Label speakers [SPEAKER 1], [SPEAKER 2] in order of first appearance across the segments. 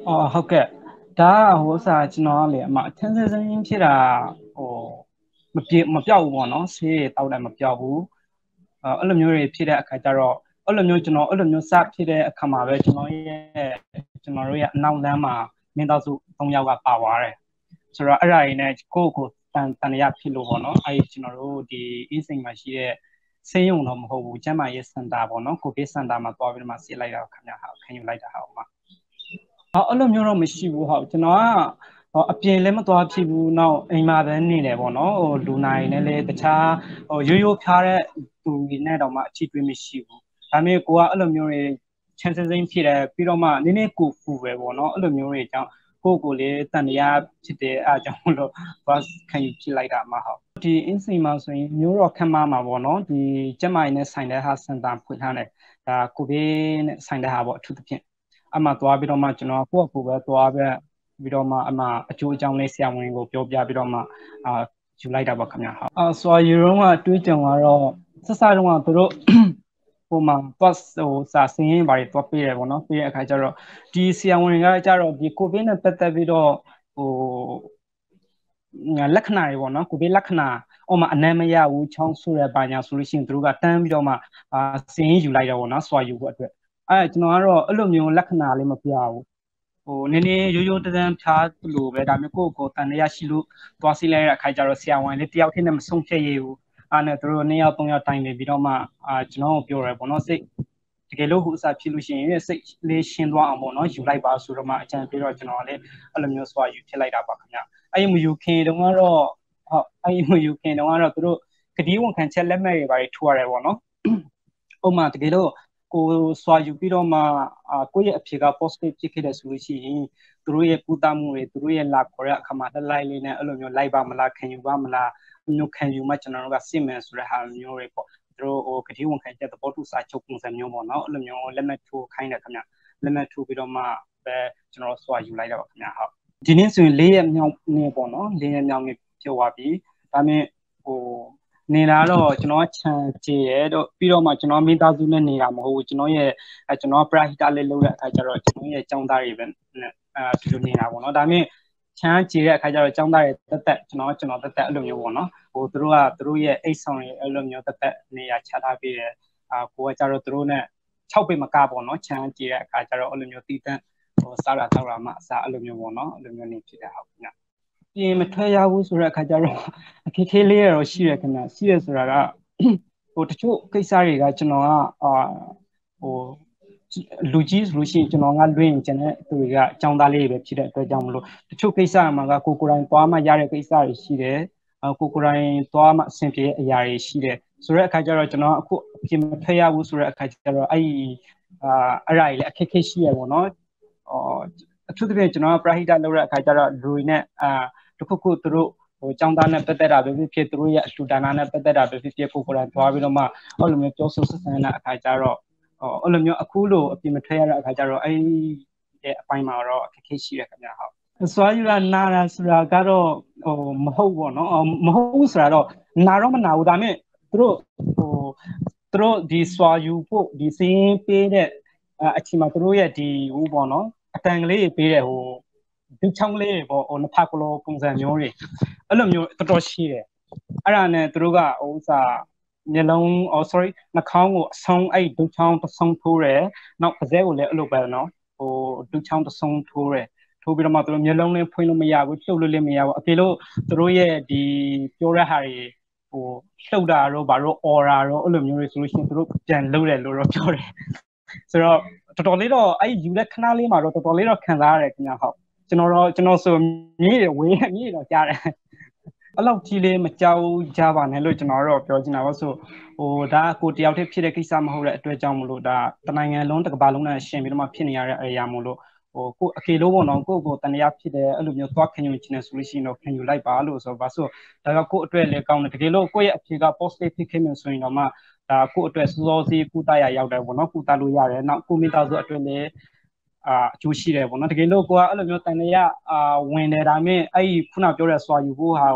[SPEAKER 1] ဟုတ်ကဲ့ဒါကဟိုစာကျွန်တော်ကလေအမအထင်းစင်းစင်းဖြစ်တာဟိုမပြောက်ဘူးပေါ့နော်ဆေးတောက်တယ်မပြောက်ဘူးအဲ့လိုမျိုးတွေဖြစ်တဲ့အခါကျတော့အဲ့လိုမျိုးကျွန်တော်အဲ့လိုမျိုးစဖြစ်တဲ့အခါမှာပဲကျွန်တော်တို့ရဲ့အနောက်လမ်းမှာမင်းသားစု3ယောက်ကပါသွားတယ်ဆိုတော့အဲ့ဒါရင်းနဲ့ကိုတန်ရဖြစ်လို့ပေါ့နော်အဲ့ကျွန်တော်တို့ဒီအင်းစိန်မှာရှိတဲ့ဆေးရုံတော့မဟုတ်ဘူးကျန်းမာရေးစင်တာပေါ့နော်ကိုဗစ်စင်တာမှာသွားပြီးတော့မှဆေးလိုက်တာခင်ဗျာဟာခံယူလိုက်တာဟာဥမာအဲ့လိုမျိုးတော့မရှိဘူးဟုတ်ကျွန်တော်ကအပြင်လည်းမသွားဖြစ်ဘူးနောက်အိမ်မှာပဲနေတယ်ပေါ့နော်ဟိုလူနာတွေနဲ့လည်းတခြားဟိုရိုးရိုးဖျားတဲ့သူတွေနဲ့တော့မှအချိတွေ့မရှိဘူးဒါပေမဲ့ကိုကအဲ့လိုမျိုးတွေချမ်းစင်းစင်းဖြစ်တယ်ပြီးတော့မှနည်းနည်းကိုပူပဲပေါ့နော်အဲ့လိုမျိုးတွေကြောင့်ကိုလေးတန်တရားဖြစ်တယ်အားကြောင့်မလို့သွားခံယူဖြစ်လိုက်တာမှဟုတ်ဒီအင်းစိန်မှာဆိုရင်မျိုးတော်ခမ်းမှာပေါ့နော်ဒီကျမကြီးနဲ့ဆိုင်တဲ့ဟာစင်တာဖွင့်ထားတယ်ဒါကိုဗစ်နဲ့ဆိုင်တဲ့ဟာပေါ့အထူးသဖြင့်အမှသွားပြီးတော့မှကျွန်တော်ကိုယ့်အကူပဲသွားပြီးတော့မှအမှအကျိုးအကြောင်းလေးဆရာဝန်ကိုပြောပြပြီးတော့မှယူလိုက်တာပါခင်ဗျာဟုတ်ဆိုတော့ယူရုံးကတွေးကြုံကတော့ဆက်စားတော့သူတို့ဟိုမှာ plus ဟိုစာစင်းရင်းပါတယ်သွားပေးတယ်ပေါ့နော်ပေးတဲ့အခါကျတော့ဒီဆရာဝန်ကကြတော့ဒီကိုဗစ်နဲ့ပတ်သက်ပြီးတော့ဟိုလက္ခဏာတွေပေါ့နော်ကိုဗစ်လက္ခဏာဟိုမှာအနမ်းမရဘူးချောင်းဆူရပါညာဆိုလို့ရှိရင်သူတို့ကတန်းပြီးတော့မှစင်းရင်းယူလိုက်တော့ပေါ့နော်စွာယူဖို့အတွက်ကျွန်တော်ကတော့အဲ့လိုမျိုးလက္ခဏာလေးမပြဘူးဟိုနည်းနည်းရိုးရိုးတန်းဖြားလို့ပဲဒါပေမဲ့ကိုတန်ရရှိလို့သွားစီလိုက်တဲ့အခါကျတော့ဆရာဝန်လေးတယောက်တည်းနဲ့မဆုံးဖြတ်ရဘူးနဲ့သူတို့2ယောက်3ယောက်တိုင်နေပြီးတော့မှကျွန်တော်ကိုပြောရဲပေါ့နော်စိတ်တကယ်လို့ဟိုအစားဖြစ်လို့ရှိရင်စိတ်လေးရှင်းသွားအောင်ပေါ့နော်ယူလိုက်ပါဆိုတော့မှအကြံပေးတော့ကျွန်တော်လည်းအဲ့လိုမျိုးစွာယူဖြစ်လိုက်တာပါခင်ဗျအဲ့မယူခင်တုန်းကတော့ဟုတ်အဲ့မယူခင်တုန်းကတော့သူတို့ကတိဝန်ခံချက်လက်မှတ်တွေပါထိုးရတယ်ပေါ့နော်ဥပမာတကယ်လို့ကိုစွာယူပြီးတော့မှကိုယ့်ရဲ့အဖြေက positive ဖြစ်ခဲ့တယ်ဆိုလို့ရှိရင်သူတို့ရဲ့ကုသမှုတွေသူတို့ရဲ့လာခေါ်တဲ့အခါမှာလိုက်လေးနဲ့အဲ့လိုမျိုးလိုက်ပါမလားခံယူပါမလားမျိုးခံယူမှကျွန်တော်တို့ကစစ်မယ်ဆိုတဲ့ဟာမျိုးတွေပေါ့သူတို့ဟိုကတိဝန်ခံချက်သဘောတူစာချုပ်ပုံစံမျိုးပေါ့နော်အဲ့လိုမျိုးလက်မှတ်ထိုးခိုင်းတယ်ခင်ဗျလက်မှတ်ထိုးပြီးတော့မှပဲကျွန်တော်စွာယူလိုက်တာပါခင်ဗျဟုတ်ဒီနေ့ဆိုရင်4ရက်မြောက်နေ့ပေါ့နော်4ရက်မြောက်နေ့ဖြစ်သွားပြီဒါပေမဲ့ဟိုနေတာတော့ကျွန်တော်ချန်ကြည့်ရဲတော့ပြီးတော့မှကျွန်တော်မိသားစုနဲ့နေတာမဟုတ်ဘူးကျွန်တော်ပရာဟိတလေးလုပ်တဲ့အခါကျတော့ကျွန်တော်ရဲ့ចောင်းသားတွေပဲဒီလိုနေတာပေါ့နော်ဒါပေမဲ့ချမ်းကြည့်တဲ့အခါကျတော့ចောင်းသားတွေတက်ကျွန်တော်တက်အဲ့လိုမျိုးပေါ့နော်ဟိုသူတို့ရဲ့အိတ်ဆောင်တွေအဲ့လိုမျိုးတက်နေရာချထားပေးတယ်ကိုကကျတော့သူတို့နဲ့6ပေမကပေါ့နော်ချမ်းကြည့်တဲ့အခါကျတော့အဲ့လိုမျိုးတီးတန့်ဟိုစားတာတောက်တာမှအစားအဲ့လိုမျိုးပေါ့နော်အဲ့လိုမျိုးနေဖြစ်တာဟုတ်ညပြင်မထွက်ရဘူးဆိုတဲ့အခါကျတော့အခက်ခဲလေးရတော့ရှိရခင်ဗျရှိရဆိုတာကဟိုတချို့ကိစ္စတွေကကျွန်တော်ကဟိုလူကြီးဆိုလို့ရှိရင်ကျွန်တော်ကလွှင့်ကျင်တဲ့သူတွေကအကြောင်းသားလေးတွေပဲဖြစ်တဲ့အတွက်ကြောင့်မလို့တချို့ကိစ္စမှာကကိုယ်တိုင်သွားမှရတဲ့ကိစ္စတွေရှိတယ်ကိုယ်တိုင်သွားမှအဆင်ပြေတဲ့အရာတွေရှိတယ်ဆိုတဲ့အခါကျတော့ကျွန်တော်အခုအပြင်မထွက်ရဘူးဆိုတဲ့အခါကျတော့အဲ့အရာတွေလည်းအခက်ခဲရှိရပေါ့နော်အထူးသဖြင့်ကျွန်တော်ပရာဟိတလုပ်တဲ့အခါကျတော့လူတွေနဲ့တခုခုသူတို့ဟိုចောင်းသားနဲ့ပတ်သက်တာပဲဖြစ်သူတို့ရဲ့အလှူဒါနနဲ့ပတ်သက်တာပဲဖြစ်ကိုယ်တိုင်သွားပြီးတော့မှအဲ့လိုမျိုးပြောဆိုဆက်ဆံတဲ့အခါကျတော့အဲ့လိုမျိုးအခုလိုအပြင်မထွက်ရတဲ့အခါကျတော့အဲ့အပိုင်းမှာတော့အခက်ခဲရှိရခင်ဗျာဟုတ်စွာယူလာနာတာဆိုတာကတော့ဟိုမဟုတ်ပေါ့နော်မဟုတ်ဆိုတာတော့နာတော့မနာဘူးဒါပေမဲ့သူတို့ဒီစွာယူဖို့ဒီစင်းပေးတဲ့အချိန်မှာသူတို့ရဲ့ဒီဟိုပေါ့နော်အတန်ကလေးပေးတဲ့ဟိုဒီချောင်းလေးပေါ့ဟိုနှစ်ဖက်ကလောပုံစံမျိုးတွေအဲ့လိုမျိုးတော်တော်ရှိတယ်အဲ့ဒါနဲ့သူတို့ကဥစားမျက်လုံး sorry နှာခေါင်းကိုအဆုံးအဲ့ဒုချောင်းတစ်ဆုံးထိုးတယ်နောက်ပါးစပ်ကိုလည်းအဲ့လိုပဲနော်ဟိုဒုချောင်းတစ်ဆုံးထိုးတယ်ထိုးပြီးတော့မှသူတို့မျက်လုံးလေးဖွင့်လို့မရဘူးလှုပ်လို့လည်းမရဘူးအပြေလို့သူတို့ရဲ့ဒီပြောတဲ့ဟာတွေဟိုလှုပ်တာတော့ဘာလို့အော်တာတော့အဲ့လိုမျိုးတွေဆိုလို့ရှိရင်သူတို့ပြန်လှုပ်တယ်လို့တော့ပြောတယ်ဆိုတော့တော်တော်လေးတော့အဲ့ယူတဲ့ခဏလေးမှာတော့တော်တော်လေးတော့ခံစားရတယ်ခင်ဗျာဟုတ်ကျွန်တော်ဆိုမြေးတော့ကြားတယ်အဲ့လောက်ကြီးလေးမကြောက်ကြပါနဲ့လို့ကျွန်တော်တော့ပြောချင်တာပါဆိုဟိုဒါကိုတယောက်တည်းဖြစ်တဲ့ကိစ္စမဟုတ်တဲ့အတွက်ကြောင့်မလို့ဒါတနိုင်ငံလုံးတစ်ကမ္ဘာလုံးနဲ့ရှင်ပြီးတော့မှဖြစ်နေရတဲ့အရာမို့လို့ဟိုကိုအကေလို့ပေါ့နော်ကိုတန်တရားဖြစ်တယ်အဲ့လိုမျိုးသွားခံယူချင်တယ်ဆိုလို့ရှိရင်တော့ခံယူလိုက်ပါလို့ဆိုပါဆိုဒါကကိုအတွက်လည်းကောင်းတယ်တကယ်လို့ကိုရဲ့အဖြေက positive ဖြစ်ခဲ့မှဆိုရင်တော့မှဒါကိုအတွက်စောစီးကုသရရောက်တယ်ပေါ့နော်ကုသလို့ရတယ်နောက်ကိုမိသားစုအတွက်လည်းအကျိုးရှိတယ်ပေါ့နော်တကယ်လို့ကိုကအဲ့လိုမျိုးတန်တရားဝင်တယ်ဒါပေမဲ့အဲ့ခုနပြောတဲ့စွာယူဖို့ဟာကို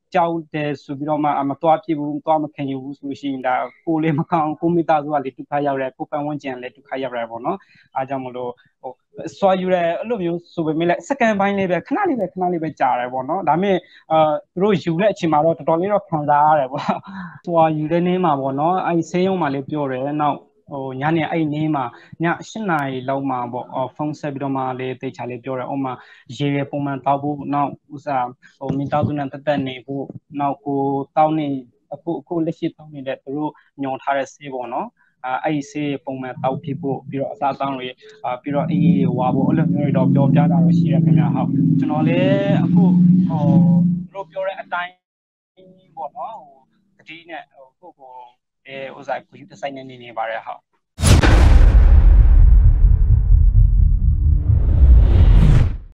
[SPEAKER 1] ကြောက်တယ်ဆိုပြီးတော့မှမသွားဖြစ်ဘူးသွားမခံရဘူးဆိုရှင်ဒါကိုလေးမကောင်းကိုမိသားစုကလေဒုက္ခရောက်တယ်ကိုပတ်ဝန်းကျင်လည်းဒုက္ခရောက်တယ်ပေါ့နော်အားကြောင့်မလို့ဟိုစွာယူတယ်အဲ့လိုမျိုးဆိုပေမဲ့လည်းစက္ကန့်ပိုင်းလေးပဲခဏလေးပဲကြာတယ်ပေါ့နော်ဒါပေမဲ့သူတို့ယူတဲ့အချိန်မှာတော့တော်တော်လေးတော့ခံစားရတယ်ပေါ့စွာယူတဲ့နေ့မှာပေါ့နော်အဲ့ဆေးရုံမှာလေးပြောတယ်နောက်ညနေအဲ့နေ့မှာည8 နာရီလောက်မှာပေါ့ဖုန်းဆက်ပြီးတော့မှလေးတေချာလေးပြောတယ်ဥမာရေရပုံမှန်တောက်ဖို့နောက်ဥစားမိသားစုနဲ့တက်နေဖို့နောက်ကိုတောက်နေအခုလက်ရှိတောက်နေတဲ့သူတို့ညွန်ထားတဲ့ဆေးပေါ့နော်အဲ့ဒီဆေးပုံမှန်တောက်ဖြစ်ဖို့ပြီးတော့အစားအသောက်တွေပြီးတော့အေးဝါဖို့အဲ့လိုမျိုးတွေတော့ပြောပြတာတော့ရှိရခင်ဗျာဟုတ်ကျွန်တော်လည်းအခုတို့ပြောတဲ့အတိုင်းပေါ့နော်တတိနဲ့ကိုဥစားကိုယူတဆိုင်နေပါတယ်ဟုတ်